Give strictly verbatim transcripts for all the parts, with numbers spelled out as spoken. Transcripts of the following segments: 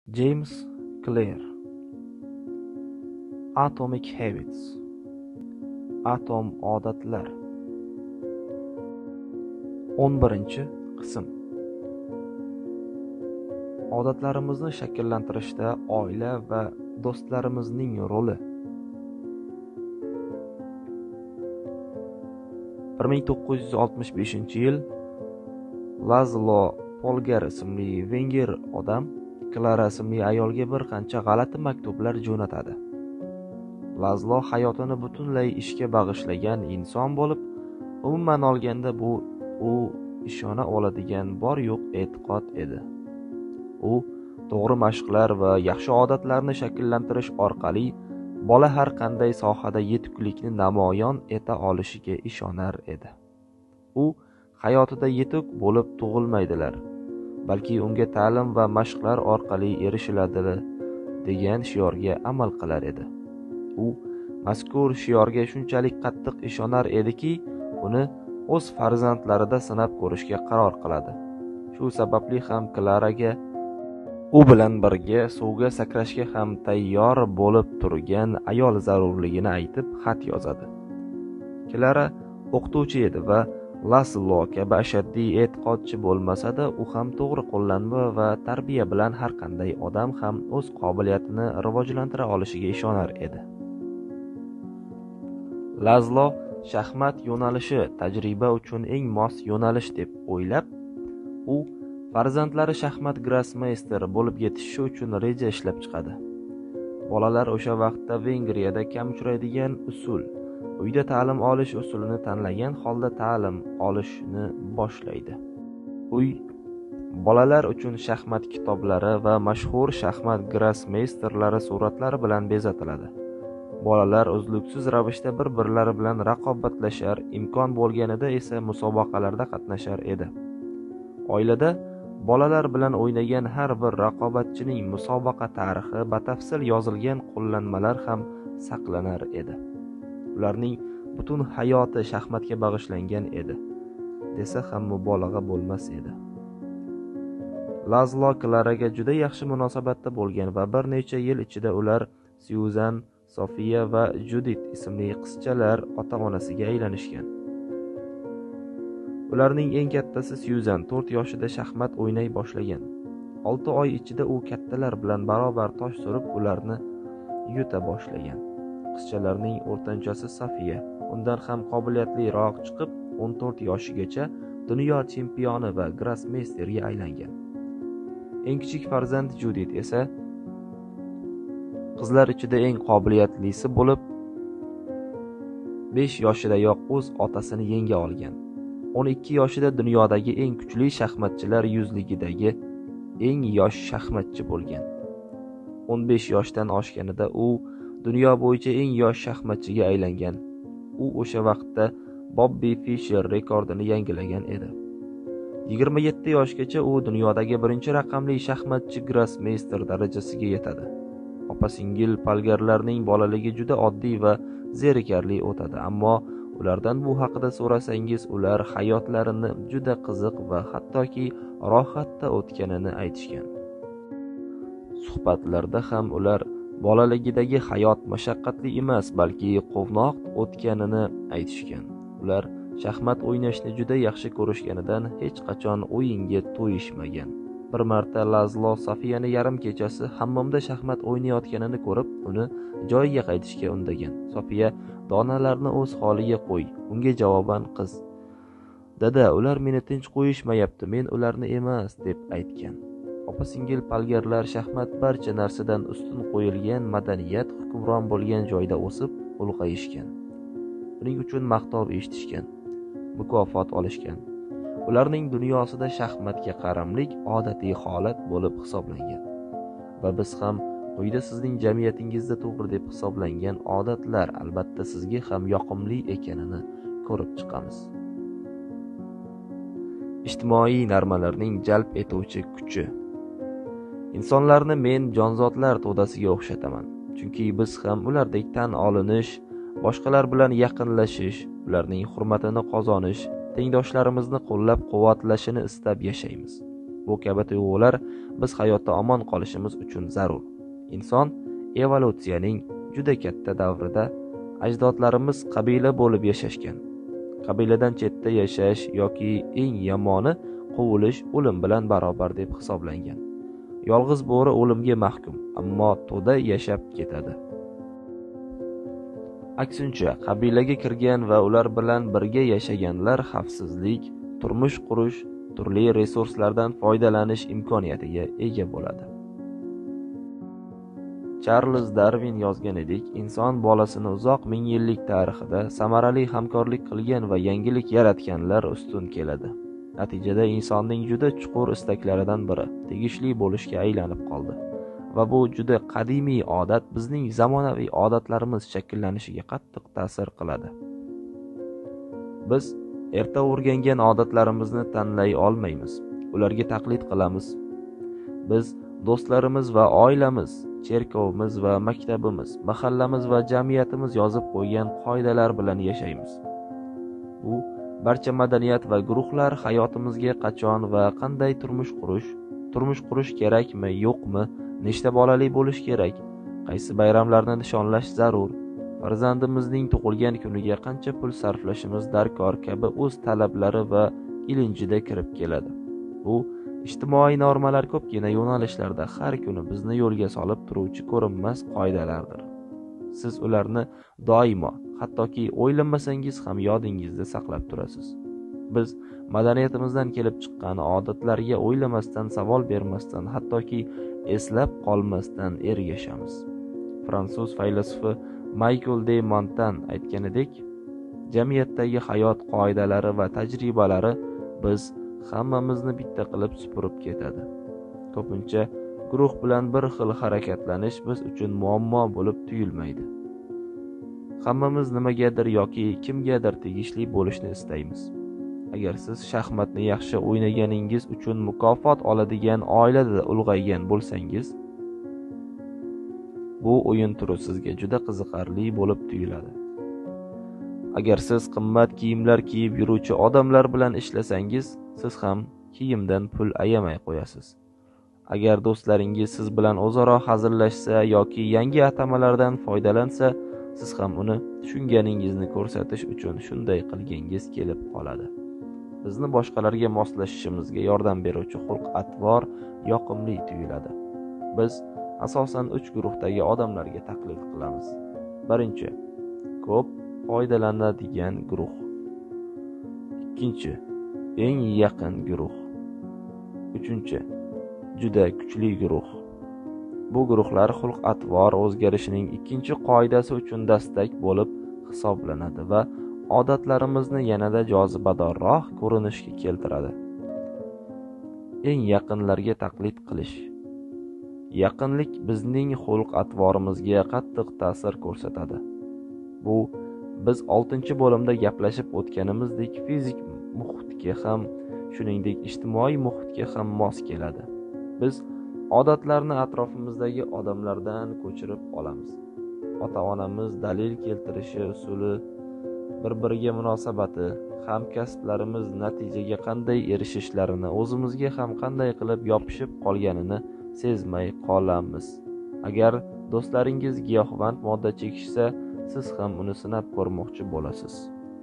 James Clear. Atomic Habits. Atom odatlar. o'n birinchi qism. Odatlarimizni shakllantirishda oila va do'stlarimizning roli. bir ming to'qqiz yuz oltmish beshinchi yil Lazlo Polgar ismli venger odam Klara ismli ayolga bir qancha g'alati maktublar jo'natadi. Lazlo hayotini butunlay ishga bag'ishlagan inson bo'lib, umuman olganda bu u ishona oladigan bor-yo'q e'tiqod edi. U to'g'ri mashqlar va yaxshi odatlarni shakllantirish orqali bola har qanday sohada yetuklikni namoyon eta olishiga ishonar edi. U hayotida yetuk bo'lib tug'ilmaydilar, balki unga ta'lim va mashqlar orqali erishiladi degan shiorga amal qilar edi. U mazkur shiorga shunchalik qattiq ishonar ediki, uni o'z farzandlarida sinab ko'rishga qaror qiladi. Shu sababli ham Klaraga u bilan birga suvga sakrashga ham tayyor bo'lib turgan ayol zarurligini aytib xat yozadi. Klara o'qituvchi edi va Lazlo kabi ashaddiy e'tiqodchi bo'lmasa-da, u ham to'g'ri qo'llanma va tarbiya bilan har qanday odam ham o'z qobiliyatini rivojlantira olishiga ishonar edi. Lazlo shaxmat yo'nalishi tajriba uchun eng mos yo'nalish deb o'ylab, u farzandlari shaxmat grossmeyster bo'lib yetishi uchun reja ishlab chiqadi. Bolalar o'sha vaqtda Vengriyada kam uchraydigan usul, uyda ta'lim olish usulini tanlagan holda ta'lim olishni boshlaydi. Uy bolalar uchun shaxmat kitoblari va mashhur shaxmat grossmeysterlari suratlari bilan bezatiladi. Bolalar uzluksiz ravishda bir-birlari bilan raqobatlashar, imkon bo'lganida esa musobaqalarda qatnashar edi. Oilada bolalar bilan o'ynagan har bir raqobatchining musobaqa tarixi batafsil yozilgan qo'llanmalar ham saqlanar edi. Ularning butun hayoti shaxmatga bag'ishlangan edi, desa ham mubolag'a bo'lmas edi. Lazlo Klaraga juda yaxshi munosabatda bo'lgan va bir necha yil ichida ular Syuzan, Sofiya va Judit ismli qizchalar ota-onasiga aylanishgan. Ularning eng kattasi Syuzan to'rt yoshida shaxmat o'ynay boshlagan. olti oy ichida u kattalar bilan barobar tosh surib, ularni yuta boshlagan. Qizchalarning o'rtanchasi Sofiya undan ham qobiliyatliroq chiqib, o'n to'rt yoshigacha dunyo chempioni va grossmeysterga aylangan. Eng kichik farzand Judit esa qizlar ichida eng qobiliyatlisi bo'lib, besh yoshidayoq o'z otasini yenga olgan. o'n ikki yoshida dunyodagi eng kuchli shaxmatchilar yuzligidagi eng yosh shaxmatchi bo'lgan. o'n besh yoshdan oshganida u dunyo bo'yicha eng yosh shaxmatchiga aylangan. U o'sha vaqtda Bobby Fischer rekordini yangilagan edi. yigirma yetti yoshgacha u dunyodagi birinchi raqamli shaxmatchi grossmeyster darajasiga yetadi. Opa-singil Polgarlarning bolaligi juda oddiy va zerikarli o'tadi, ammo ulardan bu haqida so'rasangiz, ular hayotlarini juda qiziq va hattoki rohatda o'tganini aytishgan. Suhbatlarda ham ular bolaligidagi hayot mashaqqatli emas, balki quvnoq o'tganini aytishgan. Ular shaxmat o'ynashni juda yaxshi ko'rishganidan hech qachon o'yinga to'yishmagan. Bir marta Lazlo Sofiyani yarim kechasi hammomda shaxmat o'ynayotganini ko'rib, uni joyiga qaytishga undagan. Sofiya donalarni o'z holiga qo'y. Unga javoban qiz: "Dada, ular meni tinch qo'yishmayapti, men ularni emas", deb aytgan. Opa-singil Polgarlar shaxmat barcha narsadan ustun qo'yilgan madaniyat hukmron bo'lgan joyda o'sib, ulg'ayishgan. Uning uchun maqtov eshitishgan, mukofot olishgan. Ularning dunyosida shaxmatga qaramlik odatiy holat bo'lib hisoblangan. Va biz ham quyida sizning jamiyatingizda to'g'ri deb hisoblangan odatlar albatta sizga ham yoqimli ekanini ko'rib chiqamiz. Ijtimoiy normalarning jalb etuvchi kuchi. Insonlarni men jonzotlar to'dasiga o'xshataman, chunki biz ham ulardek tan olinish, boshqalar bilan yaqinlashish, ularning hurmatini qozonish, tengdoshlarimizni qo'llab-quvvatlashini istab yashaymiz. Bu kabi tuyg'ular biz hayotda omon qolishimiz uchun zarur. Inson evolyutsiyaning juda katta davrida ajdodlarimiz qabila bo'lib yashashgan. Qabiladan chetda yashash yoki eng yomoni quvilish o'lim bilan barobar deb hisoblangan. Yolg'iz bo'ri o'limga mahkum, ammo to'da yashab ketadi. Aksincha, qabilaga kirgan va ular bilan birga yashaganlar xavfsizlik, turmush qurish, turli resurslardan foydalanish imkoniyatiga ega bo'ladi. Charles Darwin yozgan edik, inson bolasini uzoq ming yillik tarixida samarali hamkorlik qilgan va yangilik yaratganlar ustun keladi. Natijada insonning juda chuqur istaklaridan biri tegishli bo'lishga aylanib qoldi. Va bu juda qadimiy odat bizning zamonaviy odatlarimiz shakllanishiga qattiq ta'sir qiladi. Biz erta o'rgangan odatlarimizni tanlay olmaymiz, ularga taqlid qilamiz. Biz do'stlarimiz va oilamiz, cherkovimiz va maktabimiz, mahallamiz va jamiyatimiz yozib qo'ygan qoidalar bilan yashaymiz. Bu barcha madaniyat va guruhlar hayotimizga qachon va qanday turmush qurish, turmush qurish kerakmi, yo'qmi, nechta bolali bo'lish kerak, qaysi bayramlarni nishonlash zarur, farzandimizning tug'ilgan kuniga qancha pul sarflashimiz darkor kabi o'z talablari va ilinjida kirib keladi. Bu ijtimoiy normalar ko'pgina yo'nalishlarda har kuni bizni yo'lga solib turuvchi ko'rinmas qoidalardir. Siz ularni doimo, hattoki o'ylamasangiz ham yodingizda saqlab turasiz. Biz madaniyatimizdan kelib chiqqan odatlarga o'ylamasdan, savol bermasdan, hattoki eslab qolmasdan ergashamiz. Fransuz faylasufi Michael de Montaigne aytganidek, jamiyatdagi hayot qoidalari va tajribalari biz hammamizni bitta qilib supurib ketadi. Ko'pincha guruh bilan bir xil harakatlanish biz uchun muammo bo'lib tuyulmaydi. Hammamiz nimagadir yoki kimgadir tegishli bo'lishni istaymiz. Agar siz shaxmatni yaxshi o'ynaganingiz uchun mukofot oladigan oilada ulg'aygan bo'lsangiz, bu o'yin turi sizga juda qiziqarli bo'lib tuyuladi. Agar siz qimmat kiyimlar kiyib yuruvchi odamlar bilan ishlasangiz, siz ham kiyimdan pul ayamay qo'yasiz. Agar do'stlaringiz siz bilan o'zaro hazillashsa yoki yangi atamalardan foydalansa, siz ham uni tushunganingizni ko'rsatish uchun shunday qilgangiz kelib qoladi. Bizni boshqalarga moslashishimizga yordam beruvchi xulq-atvor yoqimli tuyuladi. Biz asosan uch guruhdagi odamlarga taqlid qilamiz. Birinchi, ko'p foydalanadigan guruh. Ikkinchi, eng yaqin guruh. Uchinchi, juda kuchli guruh. Bu guruhlar xulq-atvor o'zgarishining ikkinchi qoidasi uchun dastak bo'lib hisoblanadi va odatlarimizni yanada jozibadorroq ko'rinishga keltiradi. Eng yaqinlarga taqlid qilish. Yaqinlik bizning xulq-atvorimizga qattiq ta'sir ko'rsatadi. Bu biz oltinchi bo'limda gaplashib o'tganimizdek fizik muhitga ham, shuningdek ijtimoiy muhitga ham mos keladi. Biz odatlarni atrofimizdagi odamlardan ko'chirib olamiz. Ota-onamiz dalil keltirishi usuli, bir-biriga munosabati, hamkasblarimiz natijaga qanday erishishlarini, o'zimizga ham qanday qilib yopishib qolganini sezmay qolamiz. Agar do'stlaringiz giyohvand modda chekishsa, siz ham uni sinab ko'rmoqchi bo'lasiz.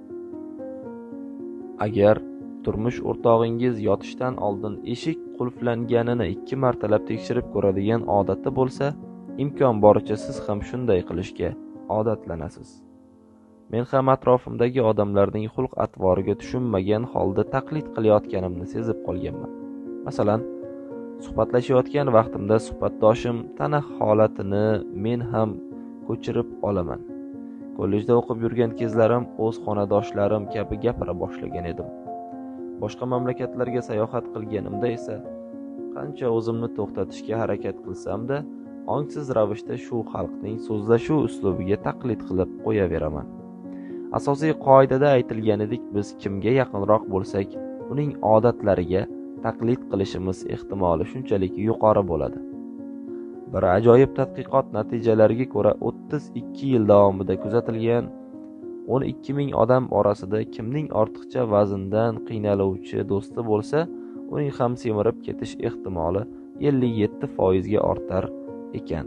Agar turmush o'rtog'ingiz yotishdan oldin eshik qulflanganini ikki martalab tekshirib ko'radigan odatda bo'lsa, imkon boricha siz ham shunday qilishga odatlanasiz. Men ham atrofimdagi odamlarning xulq-atvoriga tushunmagan holda taqlid qilayotganimni sezib qolganman. Masalan, suhbatlashayotgan vaqtimda suhbatdoshim tana holatini men ham ko'chirib olaman. Kollejda o'qib yurgan kezlarim o'z xonadoshlarim kabi gapira boshlagan edim. Boshqa mamlakatlarga sayohat qilganimda esa qancha o'zimni to'xtatishga harakat qilsam-da, ongsiz ravishda shu xalqning so'zlashuv uslubiga taqlid qilib qo'yaveraman. Asosiy qoidada aytilganidek, biz kimga yaqinroq bo'lsak, uning odatlariga taqlid qilishimiz ehtimoli shunchalik yuqori bo'ladi. Bir ajoyib tadqiqot natijalariga ko'ra, o'ttiz ikki yil davomida kuzatilgan o'n ikki ming odam orasida kimning ortiqcha vazndan qiynaluvchi do'sti bo'lsa, uning ham semirib ketish ehtimoli ellik yetti foizga ortar ekan.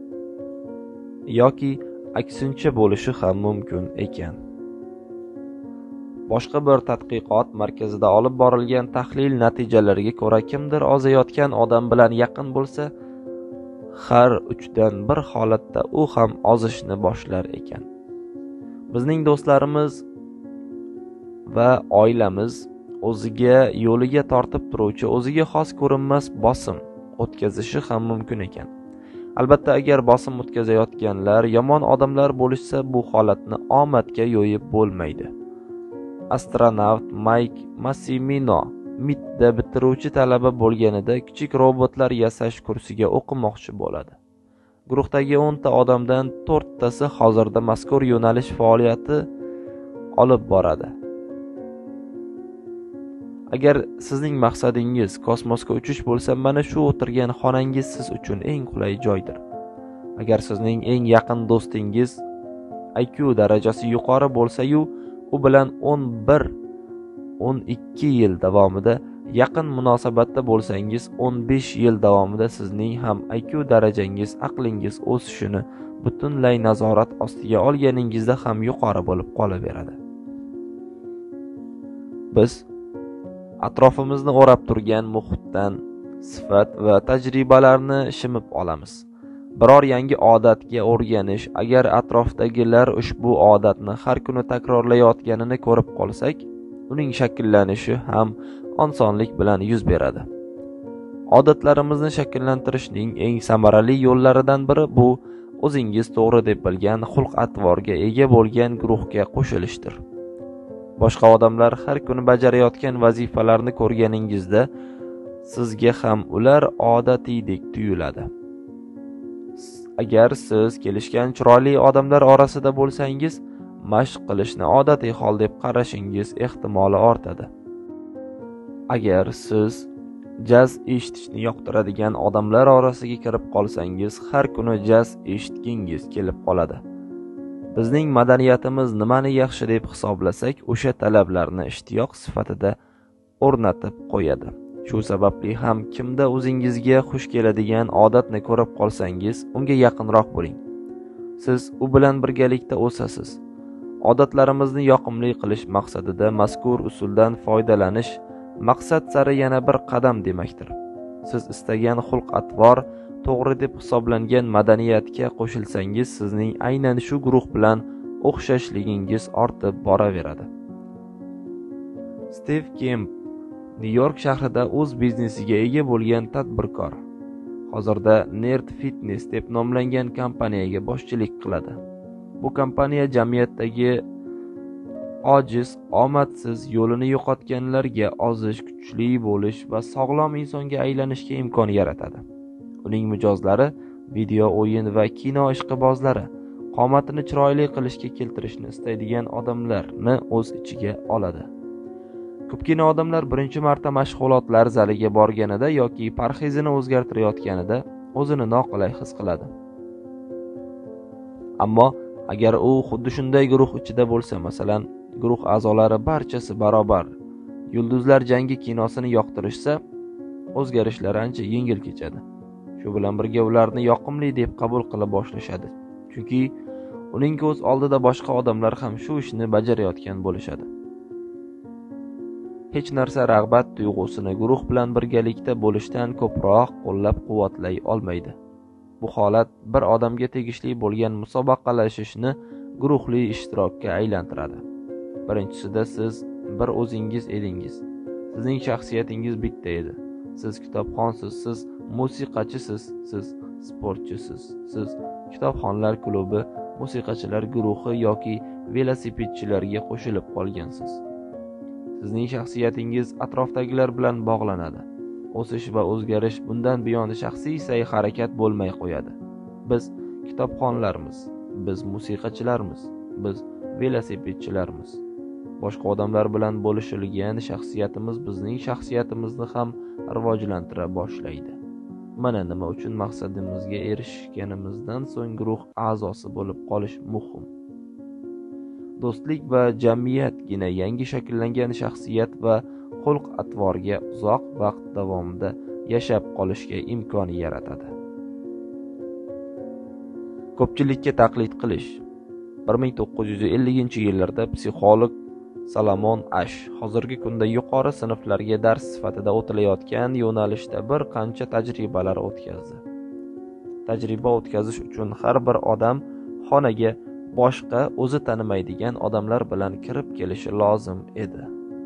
Yoki aksincha bo'lishi ham mumkin ekan. Boshqa bir tadqiqot markazida olib borilgan tahlil natijalariga ko'ra, kimdir ozayotgan odam bilan yaqin bo'lsa, har uchdan bir holatda u ham ozishni boshlar ekan. Bizning do'stlarimiz va oilamiz o'ziga yo'liga tortib turuvchi o'ziga xos ko'rinmas bosim o'tkazishi ham mumkin ekan. Albatta, agar bosim o'tkazayotganlar yomon odamlar bo'lishsa, bu holatni omadga yo'yib bo'lmaydi. Astronavt Mayk Massimino M I Tda bitiruvchi talaba bo'lganida kichik robotlar yasash kursiga o'qimoqchi bo'ladi. Guruhdagi o'nta odamdan to'rttasi hozirda mazkur yo'nalish faoliyati olib boradi. Agar sizning maqsadingiz kosmosga uchish bo'lsa, mana shu o'tirgan xonangiz siz uchun eng qulay joydir. Agar sizning eng yaqin do'stingiz I Q darajasi yuqori bo'lsa-yu, u bilan o'n bir o'n ikki yil davomida yaqin munosabatda bo'lsangiz, o'n besh yil davomida sizning ham I Q darajangiz, aqlingiz o'sishini butunlay nazorat ostiga olganingizda ham yuqori bo'lib qolaveradi. Biz atrofimizni o'rab turgan muhitdan sifat va tajribalarni shimib olamiz. Biror yangi odatga o'rganish, agar atrofdagilar ushbu odatni har kuni takrorlayotganini ko'rib qolsak, uning shakllanishi ham osonlik bilan yuz beradi. Odatlarimizni shakllantirishning eng samarali yo'llaridan biri bu o'zingiz to'g'ri deb bilgan xulq-atvorga ega bo'lgan guruhga qo'shilishdir. Boshqa odamlar har kuni bajarayotgan vazifalarni ko'rganingizda, sizga ham ular odatiydek tuyuladi. Agar siz kelishgan chiroyli odamlar orasida bo'lsangiz, mashq qilishni odatiy hol deb qarashingiz ehtimoli ortadi. Agar siz jaz eshitishni yoqtiradigan odamlar orasiga kirib qolsangiz, har kuni jaz eshitgingiz kelib qoladi. Bizning madaniyatimiz nimani yaxshi deb hisoblasak, o'sha talablarni ishtiyoq sifatida o'rnatib qo'yadi. Shu sababli ham kimda o'zingizga xush keladigan odatni ko'rib qolsangiz, unga yaqinroq bo'ling. Siz u bilan birgalikda o'sasiz. Odatlarimizni yoqimli qilish maqsadida mazkur usuldan foydalanish maqsad sari yana bir qadam demakdir. Siz istagan xulq-atvor, to'g'ri deb hisoblangan madaniyatga qo'shilsangiz, sizning aynan shu guruh bilan o'xshashligingiz ortib boraveradi. Steve Kemp Nyu-York shahrida o'z biznesiga ega bo'lgan tadbirkor. Hozirda Nerd Fitness deb nomlangan kompaniyaga boshchilik qiladi. Bu kompaniya jamiyatdagi ojiz, omadsiz, yo'lini yo'qotganlarga ozish, kuchli bo'lish va sog'lom insonga aylanishga imkon yaratadi. Uning mijozlari video, o'yin va kino ishqibozlari, qomatini chiroyli qilishga keltirishni istaydigan odamlarni o'z ichiga oladi. Ko'pgina odamlar birinchi marta mashg'ulotlar zaliga borganida yoki parhezini o'zgartirayotganida o'zini noqulay his qiladi. Ammo agar u xuddi shunday guruh ichida bo'lsa, masalan, guruh a'zolari barchasi barobar Yulduzlar jangi kinosini yoqtirishsa, o'zgarishlar ancha yengil kechadi. Shu bilan birga ularni yoqimli deb qabul qila boshlashadi. Chunki uning ko'z oldida boshqa odamlar ham shu ishni bajarayotgan bo'lishadi. Hech narsa rag'bat tuyg'usini guruh bilan birgalikda bo'lishdan ko'proq qo'llab-quvvatlay olmaydi. Bu holat bir odamga tegishli bo'lgan musobaqalashishni guruhli ishtirokka aylantiradi. Birinchisida siz bir o'zingiz edingiz. Sizning shaxsiyatingiz bitta edi. Siz kitobxonsiz, siz musiqachisiz, siz sportchisiz, siz kitobxonlar klubi, musiqachilar guruhi yoki velosipedchilarga qo'shilib qolgansiz. Sizning shaxsiyatingiz atrofdagilar bilan bog'lanadi. O'sish va o'zgarish bundan buyon shaxsiy sa'y-harakat bo'lmay qo'yadi. Biz kitobxonlarmiz, biz musiqachilarmiz, biz velosipedchilarmiz. Boshqa odamlar bilan bo'lishilgan shaxsiyatimiz bizning shaxsiyatimizni ham rivojlantira boshlaydi. Mana nima uchun maqsadimizga erishganimizdan so'ng guruh a'zosi bo'lib qolish muhim. Do'stlik va jamiyatgina yangi shakllangan shaxsiyat va xulq-atvorga uzoq vaqt davomida yashab qolishga imkon yaratadi. Ko'pchilikka taqlid qilish. bir ming to'qqiz yuz ellinchi yillarda psixolog Salomon Ash hozirgi kunda yuqori sinflarga dars sifatida o'tilayotgan yo'nalishda bir qancha tajribalar o'tkazdi. Tajriba o'tkazish uchun har bir odam xonaga boshqa o'zi tanimaydigan odamlar bilan kirib kelishi lozim edi.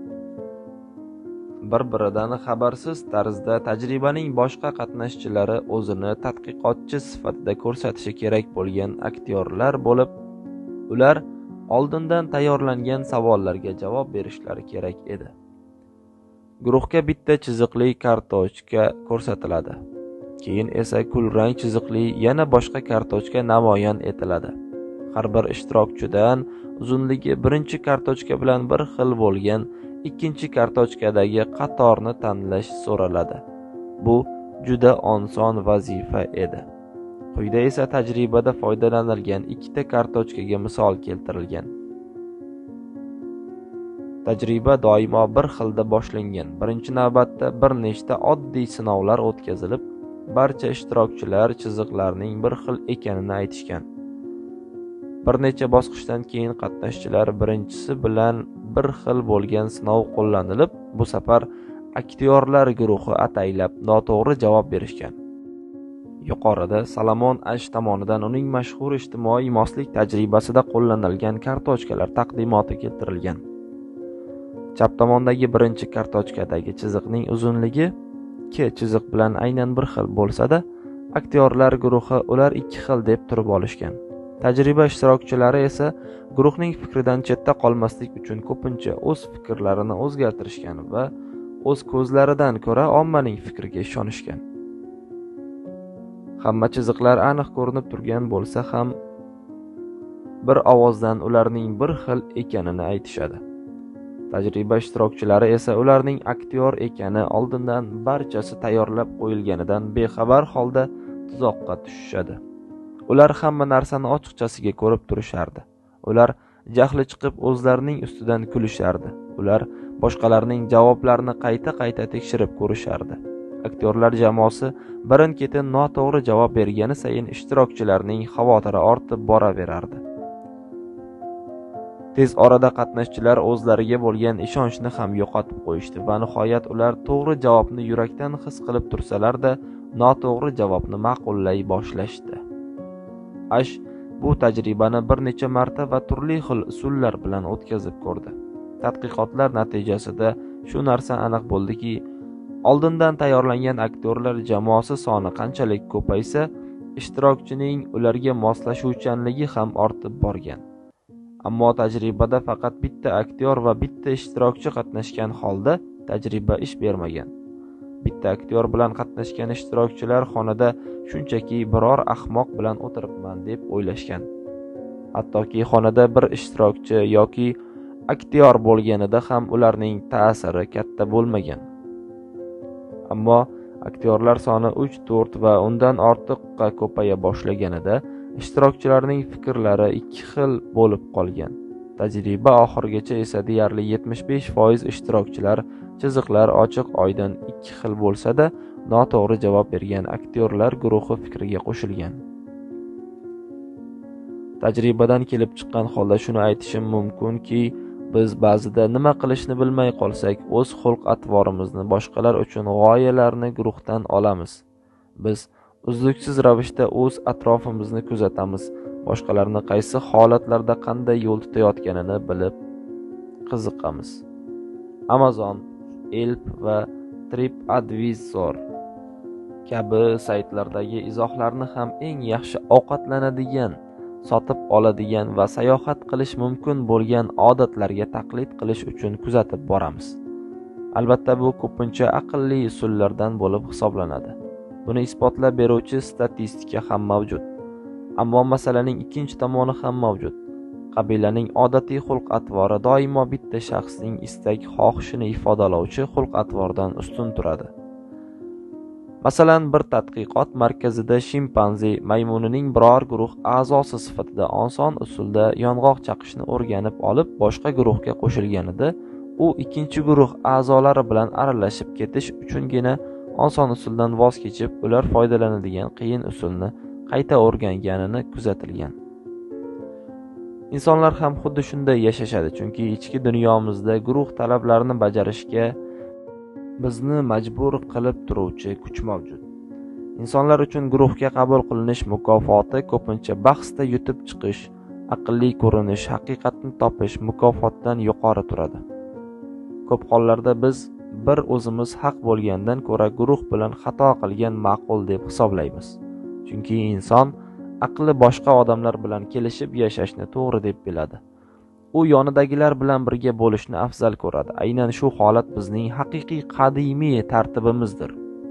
Bir-biridan xabarsiz tarzda tajribaning boshqa qatnashchilari o'zini tadqiqotchi sifatida ko'rsatishi kerak bo'lgan aktyorlar bo'lib, ular oldindan tayyorlangan savollarga javob berishlari kerak edi. Guruhga bitta chiziqli kartochka ko'rsatiladi. Keyin esa kulrang chiziqli yana boshqa kartochka namoyon etiladi. Har bir ishtirokchidan uzunligi birinchi kartochka bilan bir xil bo'lgan ikkinchi kartochkadagi qatorni tanlash so'raladi. Bu juda oson vazifa edi. Quyida esa tajribada foydalanilgan ikkita kartochkaga misol keltirilgan. Tajriba doimo bir xilda boshlangan. Birinchi navbatda bir nechta oddiy sinovlar o'tkazilib, barcha ishtirokchilar chiziqlarning bir xil ekanini aytishgan. Bir necha bosqichdan keyin qatnashchilar birinchisi bilan bir xil bo'lgan sinov qo'llanilib, bu safar aktyorlar guruhi ataylab noto'g'ri javob berishgan. Yuqorida Salomon Ash tomonidan uning mashhur ijtimoiy moslik tajribasida qo'llanilgan kartochkalar taqdimoti keltirilgan. Chap tomondagi birinchi kartochkadagi chiziqning uzunligi ikki chiziq bilan aynan bir xil bo'lsa-da, aktyorlar guruhi ular ikki xil deb turib olishgan. Tajriba ishtirokchilari esa guruhning fikridan chetda qolmaslik uchun ko'pincha o'z fikrlarini o'zgartirishgan va o'z ko'zlaridan ko'ra ommaning fikriga ishonishgan. Hamma chiziqlar aniq ko'rinib turgan bo'lsa ham, bir ovozdan ularning bir xil ekanini aytishadi. Tajriba ishtirokchilari esa ularning aktyor ekani oldindan barchasi tayyorlab qo'yilganidan bexabar holda tuzoqqa tushishadi. Ular hamma narsani ochiqchasiga ko'rib turishardi. Ular jahli chiqib o'zlarining ustidan kulishardi. Ular boshqalarning javoblarini qayta-qayta tekshirib ko'rishardi. Aktyorlar jamoasi birin-ketin noto'g'ri javob bergani sayin ishtirokchilarning xavotiri ortib boraverardi. Tez orada qatnashchilar o'zlariga bo'lgan ishonchni ham yo'qotib qo'yishdi va nihoyat ular to'g'ri javobni yurakdan his qilib tursalar-da, noto'g'ri javobni ma'qullay boshlashdi. Ash bu tajribani bir necha marta va turli xil usullar bilan o'tkazib ko'rdi. Tadqiqotlar natijasida shu narsa aniq bo'ldiki, oldindan tayyorlangan aktyorlar jamoasi soni qanchalik ko'paysa, ishtirokchining ularga moslashuvchanligi ham ortib borgan. Ammo tajribada faqat bitta aktyor va bitta ishtirokchi qatnashgan holda tajriba ish bermagan. Bitta aktyor bilan qatnashgan ishtirokchilar xonada shunchaki biror ahmoq bilan o'tiribman deb o'ylashgan. Hattoki xonada bir ishtirokchi yoki aktyor bo'lganida ham ularning ta'siri katta bo'lmagan. Ammo aktyorlar soni uch, to'rt va undan ortiqqa ko'paya boshlaganida ishtirokchilarning fikrlari ikki xil bo'lib qolgan. Tajriba oxirigacha esa deyarli yetmish besh foiz ishtirokchilar chiziqlar ochiq oydin ikki xil bo'lsa-da, noto'g'ri javob bergan aktyorlar guruhi fikriga qo'shilgan. Tajribadan kelib chiqqan holda shuni aytishim mumkinki, biz ba'zida nima qilishni bilmay qolsak, o'z xulq-atvorimizni boshqalar uchun g'oyalarni guruhdan olamiz. Biz uzluksiz ravishda o'z atrofimizni kuzatamiz, boshqalarni qaysi holatlarda qanday yo'l tutayotganini bilib qiziqamiz. Amazon, Yelp va TripAdvisor kabi saytlardagi izohlarni ham eng yaxshi ovqatlanadigan, sotib oladigan va sayohat qilish mumkin bo'lgan odatlarga taqlid qilish uchun kuzatib boramiz. Albatta bu ko'pincha aqlli usullardan bo'lib hisoblanadi. Buni isbotlab beruvchi statistika ham mavjud. Ammo masalaning ikkinchi tomoni ham mavjud. Qabilaning odatiy xulq-atvori doimo bitta shaxsning istak xohishini ifodalovchi xulq-atvordan ustun turadi. Masalan, bir tadqiqot markazida shimpanze maymunining biror guruh a'zosi sifatida oson usulda yong'oq chaqishni o'rganib olib, boshqa guruhga qo'shilganida, u ikkinchi guruh a'zolari bilan aralashib ketish uchungina oson usuldan voz kechib, ular foydalanadigan qiyin usulni qayta o'rganganini kuzatilgan. Insonlar ham xuddi shunday yashashadi, chunki ichki dunyomizda guruh talablarini bajarishga bizni majbur qilib turuvchi kuch mavjud. Insonlar uchun guruhga qabul qilinish mukofoti ko'pincha bahsda yutib chiqish, aqlli ko'rinish, haqiqatni topish mukofotdan yuqori turadi. Ko'p hollarda biz bir o'zimiz haq bo'lgandan ko'ra guruh bilan xato qilgan ma'qul deb hisoblaymiz. Chunki inson aqli boshqa odamlar bilan kelishib yashashni to'g'ri deb biladi. U yonidagilar bilan birga bo'lishni afzal ko'radi. Aynan shu holat bizning haqiqiy qadimiy tartibimizdir.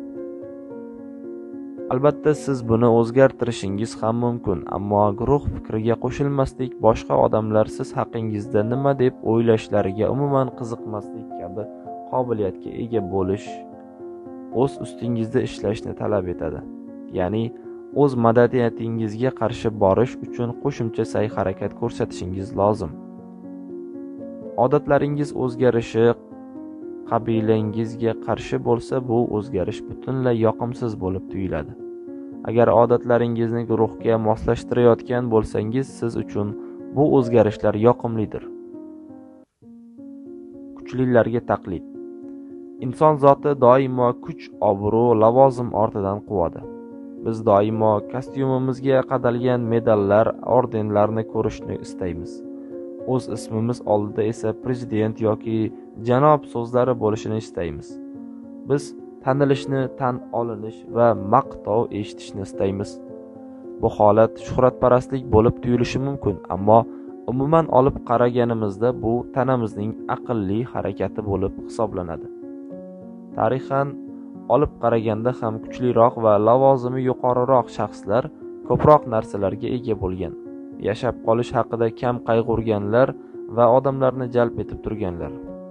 Albatta siz buni o'zgartirishingiz ham mumkin, ammo guruh fikriga qo'shilmaslik, boshqa odamlar siz haqingizda nima deb o'ylashlariga umuman qiziqmaslik kabi qobiliyatga ega bo'lish, o'z ustingizda ishlashni talab etadi. Ya'ni o'z madadiyatingizga qarshi borish uchun qo'shimcha sa'y-harakat ko'rsatishingiz lozim. Odatlaringiz o'zgarishi qabilangizga qarshi bo'lsa, bu o'zgarish butunlay yoqimsiz bo'lib tuyuladi. Agar odatlaringizni guruhga moslashtirayotgan bo'lsangiz, siz uchun bu o'zgarishlar yoqimlidir. Kuchlilarga taqlid. Inson zoti doimo kuch, obro', lavozim ortidan quvadi. Biz doimo kostyumimizga qadalgan medallar, ordenlarni ko'rishni istaymiz. O'z ismimiz oldida esa prezident yoki janob so'zlari bo'lishini istaymiz. Biz tanilishni, tan olinish va maqtov eshitishni istaymiz. Bu holat shuhratparastlik bo'lib tuyulishi mumkin, ammo umuman olib qaraganimizda bu tanamizning aqlli harakati bo'lib hisoblanadi. Tarixan olib qaraganda ham kuchliroq va lavozimi yuqoriroq shaxslar ko'proq narsalarga ega bo'lgan. Yashab qolish haqida kam qayg'urganlar va odamlarni jalb etib turganlar.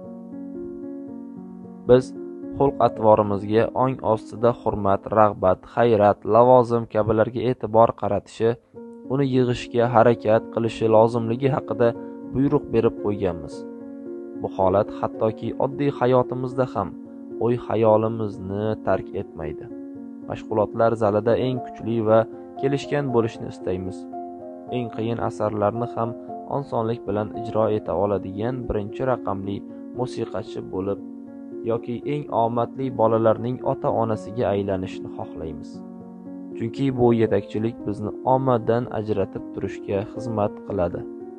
Biz xulq-atvorimizga ong ostida hurmat, rag'bat, hayrat, lavozim kabilarga e'tibor qaratishi, uni yig'ishga harakat qilishi lozimligi haqida buyruq berib qo'yganmiz. Bu holat hattoki oddiy hayotimizda ham o'y-xayolimizni tark etmaydi. Mashg'ulotlar zalida eng kuchli va kelishgan bo'lishni istaymiz. Eng qiyin asarlarni ham osonlik bilan ijro eta oladigan birinchi raqamli musiqachi bo'lib yoki eng omadli bolalarning ota-onasiga aylanishni xohlaymiz. Chunki bu yetakchilik bizni omaddan ajratib turishga xizmat qiladi.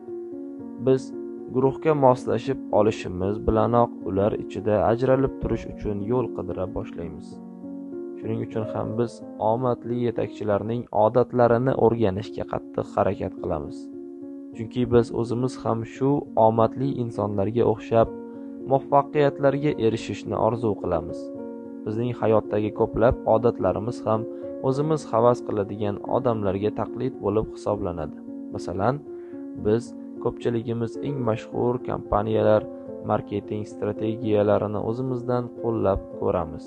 Biz guruhga moslashib olishimiz bilanoq ular ichida ajralib turish uchun yo'l qidira boshlaymiz. Shuning uchun ham biz omadli yetakchilarning odatlarini o'rganishga qattiq harakat qilamiz. Chunki biz o'zimiz ham shu omadli insonlarga o'xshab muvaffaqiyatlarga erishishni orzu qilamiz. Bizning hayotdagi ko'plab odatlarimiz ham o'zimiz havas qiladigan odamlarga taqlid bo'lib hisoblanadi. Masalan, biz ko'pchiligimiz eng mashhur kompaniyalar marketing strategiyalarini o'zimizdan qo'llab ko'ramiz.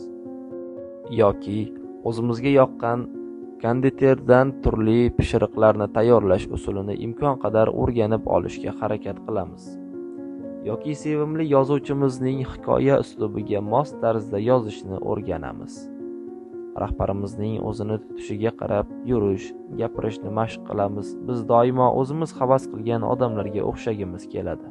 Yoki o'zimizga yoqqan konditerdan turli pishiriqlarni tayyorlash usulini imkon qadar o'rganib olishga harakat qilamiz. Yoki sevimli yozuvchimizning hikoya uslubiga mos tarzda yozishni o'rganamiz. Rahbarimizning o'zini tutishiga qarab yurish, gapirishni mashq qilamiz. Biz doimo o'zimiz havas qilgan odamlarga o'xshagimiz keladi.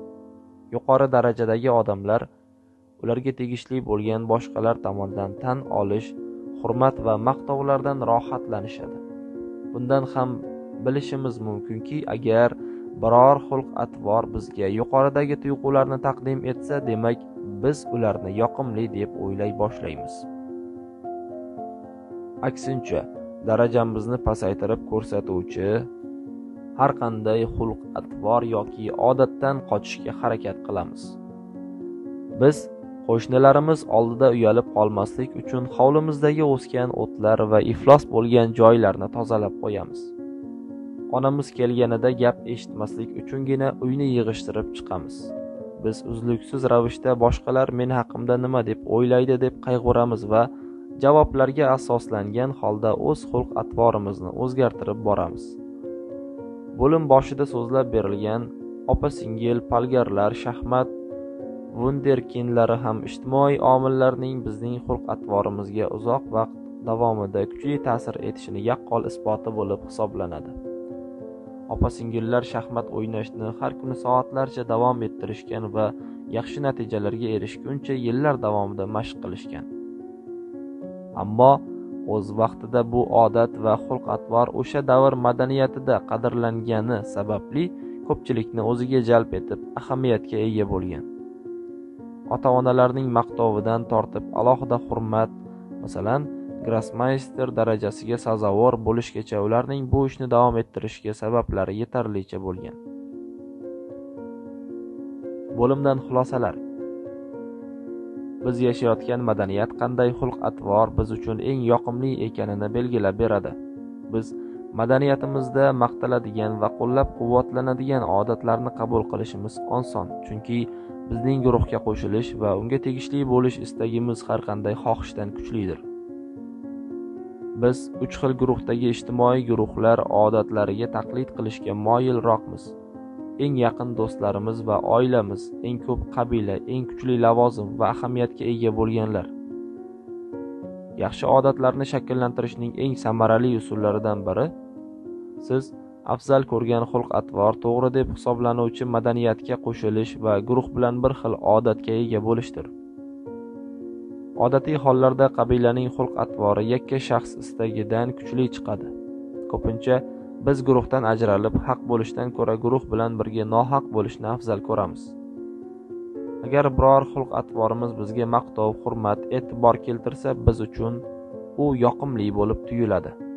Yuqori darajadagi odamlar ularga tegishli bo'lgan boshqalar tomonidan tan olish, hurmat va maqtovlardan rohatlanishadi. Bundan ham bilishimiz mumkinki, agar biror xulq-atvor bizga yuqoridagi tuyg'ularni taqdim etsa, demak biz ularni yoqimli deb o'ylay boshlaymiz. Aksincha, darajamizni pasaytirib ko'rsatuvchi har qanday xulq-atvor yoki odatdan qochishga harakat qilamiz. Biz qo'shnilarimiz oldida uyalib qolmaslik uchun hovlimizdagi o'sgan o'tlar va iflos bo'lgan joylarni tozalab qo'yamiz. Onamiz kelganida gap eshitmaslik uchungina uyni yig'ishtirib chiqamiz. Biz uzluksiz ravishda boshqalar men haqimda nima deb o'ylaydi deb qayg'uramiz va javoblarga asoslangan holda o'z xulq-atvorimizni o'zgartirib boramiz. Bo'lim boshida so'zlab berilgan opa-singil, palgarlar, shaxmat vunderkindlari ham ijtimoiy omillarning bizning xulq-atvorimizga uzoq vaqt davomida kuchli ta'sir etishini yaqqol isboti bo'lib hisoblanadi. Opa-singillar shaxmat o'ynashni har kuni soatlarcha davom ettirishgan va yaxshi natijalarga erishguncha yillar davomida mashq qilishgan. Ammo o'z vaqtida bu odat va xulq-atvor o'sha davr madaniyatida qadrlangani sababli ko'pchilikni o'ziga jalb etib, ahamiyatga ega bo'lgan. Ota-onalarning maqtovidan tortib alohida hurmat, masalan, grossmeyster darajasiga sazovor bo'lishgacha ularning bu ishni davom ettirishga sabablari yetarlicha bo'lgan. Bo'limdan xulosalar. Biz yashayotgan madaniyat qanday xulq-atvor biz uchun eng yoqimli ekanini belgilab beradi. Biz madaniyatimizda maqtaladigan va qo'llab-quvvatlanadigan odatlarni qabul qilishimiz oson, chunki bizning guruhga qo'shilish va unga tegishli bo'lish istagimiz har qanday xohishdan kuchlidir. Biz uch xil guruhdagi ijtimoiy guruhlar odatlariga taqlid qilishga moyilroqmiz. Eng yaqin do'stlarimiz va oilamiz, eng ko'p qabila, eng kuchli lavozim va ahamiyatga ega bo'lganlar. Yaxshi odatlarni shakllantirishning eng samarali usullaridan biri siz afzal ko'rgan xulq-atvor to'g'ri deb hisoblanuvchi madaniyatga qo'shilish va guruh bilan bir xil odatga ega bo'lishdir. Odatiy hollarda qabilaning xulq-atvori yakka shaxs istagidan kuchli chiqadi. Ko'pincha biz guruhdan ajralib, haq bo'lishdan ko'ra guruh bilan birga nohaq bo'lishni afzal ko'ramiz. Agar biror xulq-atvorimiz bizga maqtov, hurmat, e'tibor keltirsa, biz uchun u yoqimli bo'lib tuyuladi.